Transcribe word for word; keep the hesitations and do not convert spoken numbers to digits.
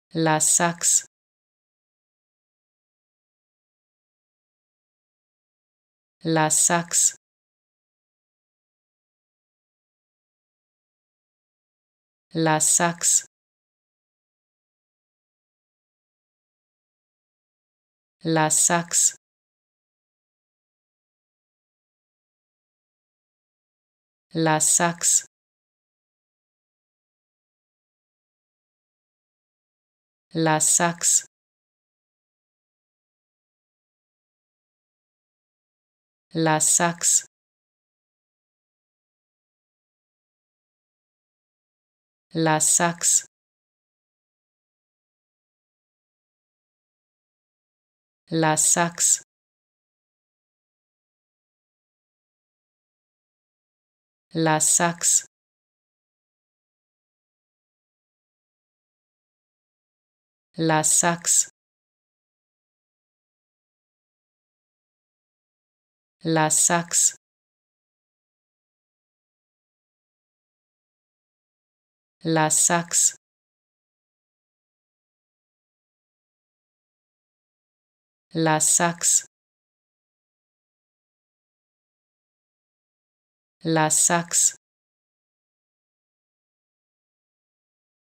la Saxe, la Saxe, la Saxe, la Saxe, la Saxe, la Saxe, la Saxe, la Saxe, la Saxe, la Saxe, la Saxe, la Saxe, la Saxe, la Saxe, la Saxe,